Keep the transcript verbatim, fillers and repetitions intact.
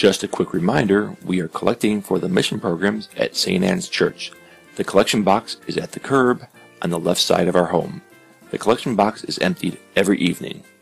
Just a quick reminder, we are collecting for the mission programs at Saint Anne's Church. The collection box is at the curb on the left side of our home. The collection box is emptied every evening.